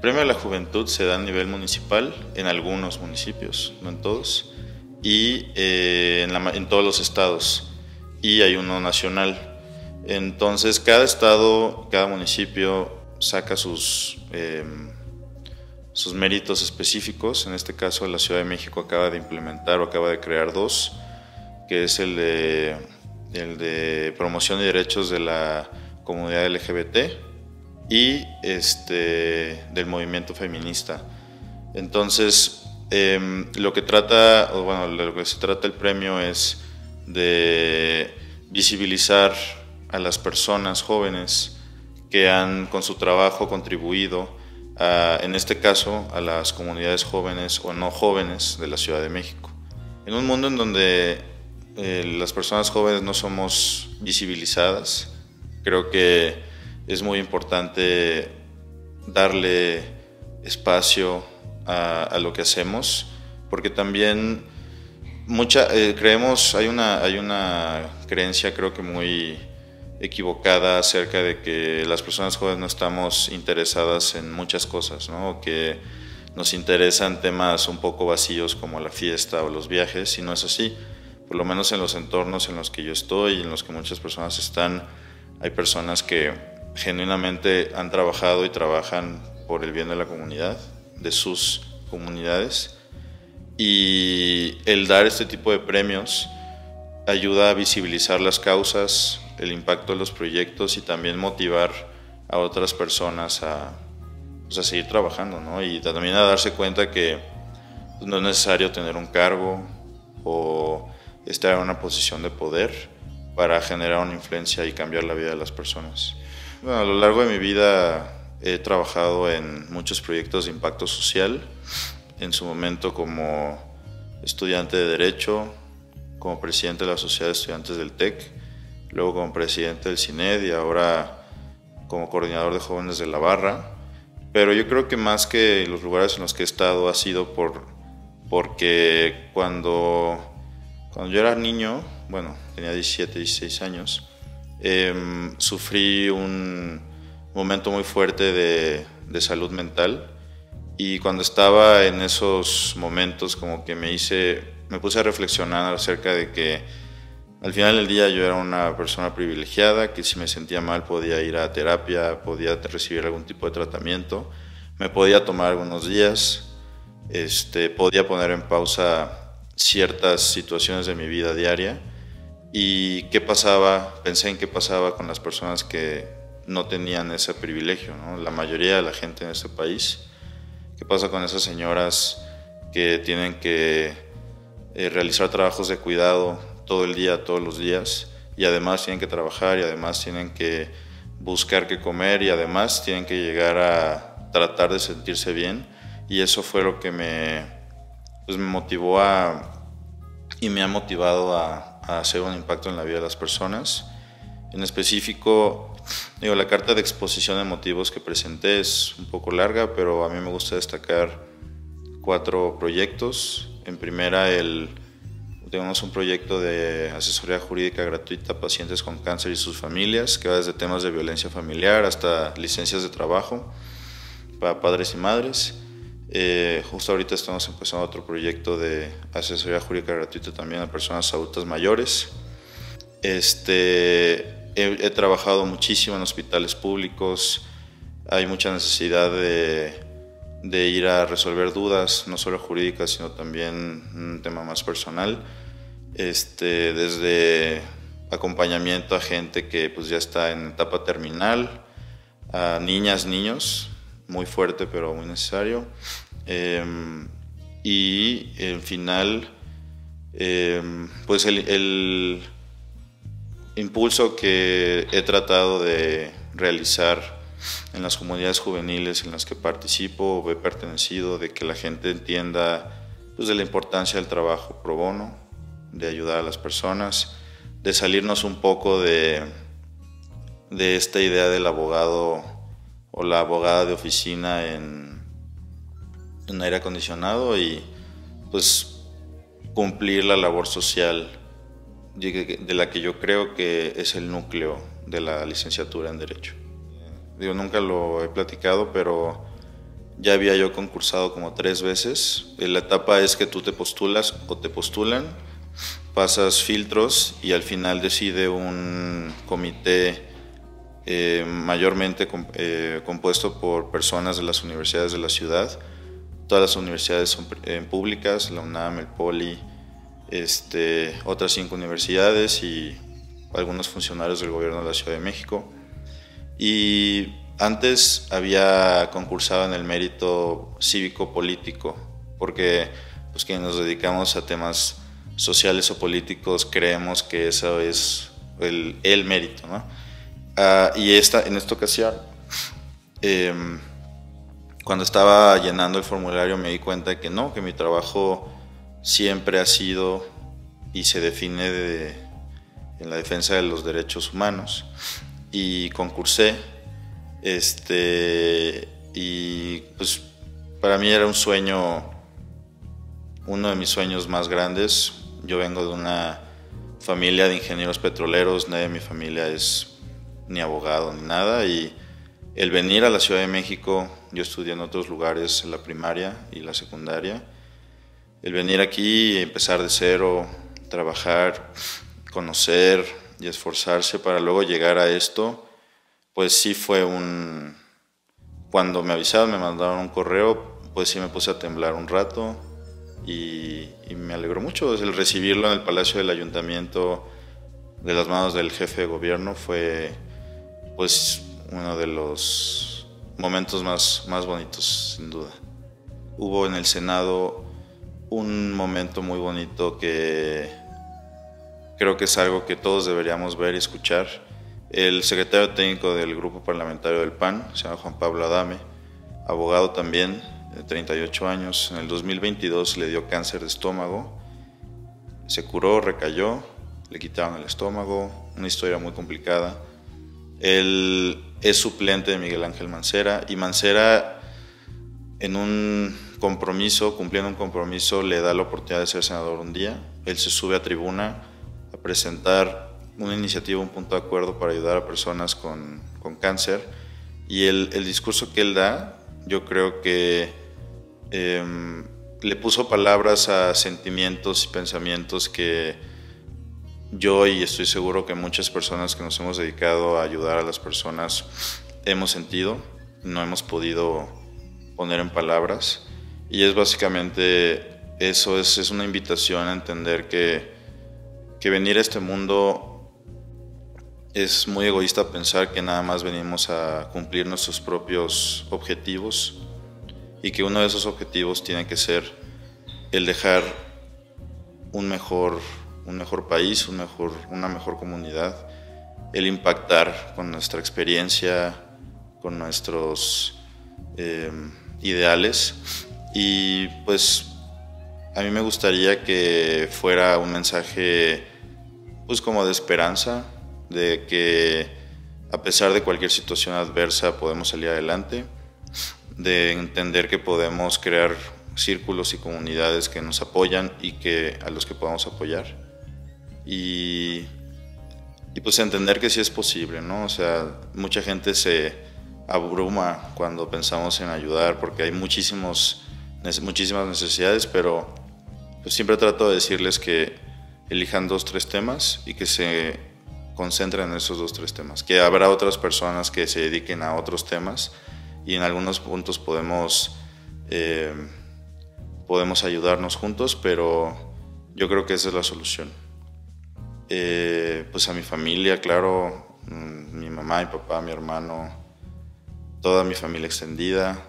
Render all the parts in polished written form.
Premio a la Juventud se da a nivel municipal en algunos municipios, no en todos, y en todos los estados, y hay uno nacional. Entonces cada estado, cada municipio saca sus méritos específicos. En este caso la Ciudad de México acaba de implementar o acaba de crear dos, que es el de promoción de derechos de la comunidad LGBT y del movimiento feminista. Entonces lo que se trata el premio es de visibilizar a las personas jóvenes que han con su trabajo contribuido en este caso a las comunidades jóvenes o no jóvenes de la Ciudad de México. En un mundo en donde las personas jóvenes no somos visibilizadas, creo que es muy importante darle espacio a lo que hacemos, porque también hay una creencia, creo que muy equivocada, acerca de que las personas jóvenes no estamos interesadas en muchas cosas, ¿no? O que nos interesan temas un poco vacíos como la fiesta o los viajes, y no es así. Por lo menos en los entornos en los que yo estoy y en los que muchas personas están, hay personas que genuinamente han trabajado y trabajan por el bien de la comunidad, de sus comunidades, y el dar este tipo de premios ayuda a visibilizar las causas, el impacto de los proyectos y también motivar a otras personas a seguir trabajando, ¿no? Y también a darse cuenta que no es necesario tener un cargo o estar en una posición de poder para generar una influencia y cambiar la vida de las personas. Bueno, a lo largo de mi vida he trabajado en muchos proyectos de impacto social, en su momento como estudiante de Derecho, como presidente de la Sociedad de Estudiantes del TEC, luego como presidente del CINED y ahora como coordinador de jóvenes de la Barra. Pero yo creo que más que los lugares en los que he estado ha sido porque cuando yo era niño, bueno, tenía 17, 16 años, sufrí un momento muy fuerte de salud mental, y cuando estaba en esos momentos como que me puse a reflexionar acerca de que al final del día yo era una persona privilegiada, que si me sentía mal podía ir a terapia, podía recibir algún tipo de tratamiento, me podía tomar algunos días, podía poner en pausa ciertas situaciones de mi vida diaria. ¿Y qué pasaba? Pensé en qué pasaba con las personas que no tenían ese privilegio, ¿no? La mayoría de la gente en este país. ¿Qué pasa con esas señoras que tienen que realizar trabajos de cuidado todo el día, todos los días, y además tienen que trabajar, y además tienen que buscar qué comer, y además tienen que llegar a tratar de sentirse bien? Y eso fue lo que me motivó y me ha motivado a hacer un impacto en la vida de las personas. En específico, la carta de exposición de motivos que presenté es un poco larga, pero a mí me gusta destacar 4 proyectos. En primera, tenemos un proyecto de asesoría jurídica gratuita a pacientes con cáncer y sus familias, que va desde temas de violencia familiar hasta licencias de trabajo para padres y madres. Justo ahorita estamos empezando otro proyecto de asesoría jurídica gratuita también a personas adultas mayores. He trabajado muchísimo en hospitales públicos. Hay mucha necesidad de ir a resolver dudas, no solo jurídicas, sino también un tema más personal. Desde acompañamiento a gente que pues ya está en etapa terminal, a niñas, niños, muy fuerte pero muy necesario. Y al final, pues el impulso que he tratado de realizar en las comunidades juveniles en las que participo o he pertenecido, de que la gente entienda pues, de la importancia del trabajo pro bono, de ayudar a las personas, de salirnos un poco de esta idea del abogado o la abogada de oficina en aire acondicionado, y pues cumplir la labor social de la que yo creo que es el núcleo de la licenciatura en Derecho. Nunca lo he platicado, pero Ya había yo concursado como 3 veces. La etapa es que tú te postulas o te postulan, pasas filtros y al final decide un comité mayormente compuesto por personas de las universidades de la ciudad. Todas las universidades son públicas, la UNAM, el POLI, otras 5 universidades y algunos funcionarios del gobierno de la Ciudad de México. Y antes había concursado en el mérito cívico-político, porque pues quienes nos dedicamos a temas sociales o políticos creemos que eso es el mérito, ¿no? Y en esta ocasión, cuando estaba llenando el formulario me di cuenta de que no, que mi trabajo siempre ha sido y se define en la defensa de los derechos humanos, y concursé, y pues para mí era un sueño, uno de mis sueños más grandes. Yo vengo de una familia de ingenieros petroleros, nadie de mi familia es ni abogado ni nada, y el venir a la Ciudad de México, yo estudié en otros lugares en la primaria y la secundaria, el venir aquí y empezar de cero, trabajar, conocer y esforzarse para luego llegar a esto, pues sí fue Cuando me avisaron, me mandaron un correo, pues sí me puse a temblar un rato y me alegró mucho. El recibirlo en el Palacio del Ayuntamiento de las manos del jefe de gobierno fue pues uno de los momentos más bonitos, sin duda. Hubo en el Senado un momento muy bonito que creo que es algo que todos deberíamos ver y escuchar. El secretario técnico del grupo parlamentario del PAN, se llama Juan Pablo Adame, abogado también, de 38 años, en el 2022 le dio cáncer de estómago, se curó, recayó, le quitaron el estómago, una historia muy complicada. Él es suplente de Miguel Ángel Mancera, y Mancera, en un compromiso, cumpliendo un compromiso, le da la oportunidad de ser senador un día. Él se sube a tribuna a presentar una iniciativa, un punto de acuerdo para ayudar a personas con cáncer, y el discurso que él da, yo creo que le puso palabras a sentimientos y pensamientos que yo, y estoy seguro que muchas personas que nos hemos dedicado a ayudar a las personas, hemos sentido, no hemos podido poner en palabras. Y es básicamente eso, es una invitación a entender que venir a este mundo es muy egoísta pensar que nada más venimos a cumplir nuestros propios objetivos, y que uno de esos objetivos tiene que ser el dejar un mejor país, una mejor comunidad, el impactar con nuestra experiencia, con nuestros ideales. Y pues a mí me gustaría que fuera un mensaje pues como de esperanza, de que a pesar de cualquier situación adversa podemos salir adelante, de entender que podemos crear círculos y comunidades que nos apoyan y a los que podamos apoyar, y pues entender que sí es posible, ¿no? O sea, mucha gente se abruma cuando pensamos en ayudar porque hay muchísimas necesidades, pero pues siempre trato de decirles que elijan 2-3 temas y que se concentren en esos 2-3 temas, que habrá otras personas que se dediquen a otros temas, y en algunos puntos podemos ayudarnos juntos, pero yo creo que esa es la solución. Pues a mi familia, claro, mi mamá, mi papá, mi hermano, toda mi familia extendida,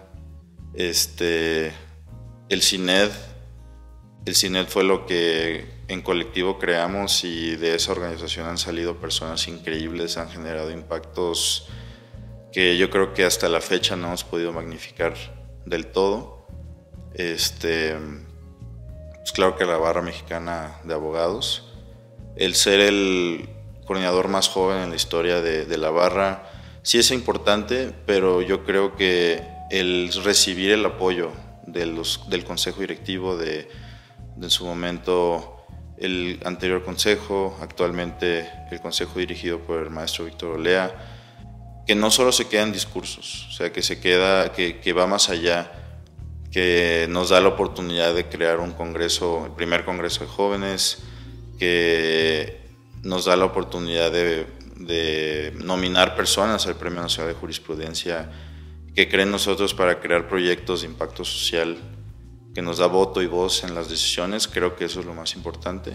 el CINED fue lo que en colectivo creamos, y de esa organización han salido personas increíbles, han generado impactos que yo creo que hasta la fecha no hemos podido magnificar del todo. Pues claro que la Barra Mexicana de Abogados, el ser el coordinador más joven en la historia de la barra, sí es importante, pero yo creo que el recibir el apoyo del consejo directivo, en su momento el anterior consejo, actualmente el consejo dirigido por el maestro Víctor Olea, que no solo se queda en discursos, o sea, que va más allá, que nos da la oportunidad de crear un congreso, el primer congreso de jóvenes, que nos da la oportunidad de nominar personas al Premio Nacional de Jurisprudencia, que creen nosotros para crear proyectos de impacto social, que nos da voto y voz en las decisiones. Creo que eso es lo más importante.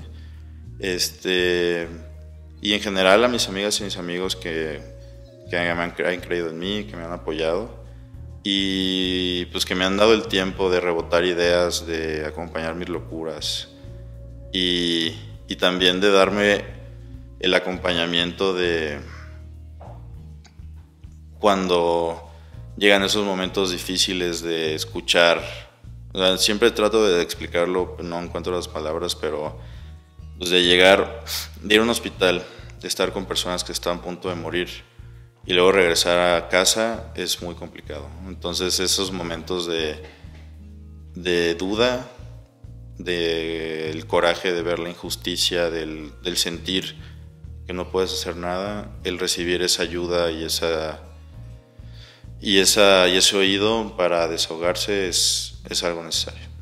Y en general a mis amigas y mis amigos que han creído en mí, que me han apoyado y pues que me han dado el tiempo de rebotar ideas, de acompañar mis locuras y también de darme el acompañamiento de cuando llegan esos momentos difíciles de escuchar. O sea, siempre trato de explicarlo, no encuentro las palabras, pero pues de llegar, de ir a un hospital, de estar con personas que están a punto de morir y luego regresar a casa es muy complicado. Entonces esos momentos de duda, del coraje de ver la injusticia, del sentir que no puedes hacer nada, el recibir esa ayuda y ese oído para desahogarse es algo necesario.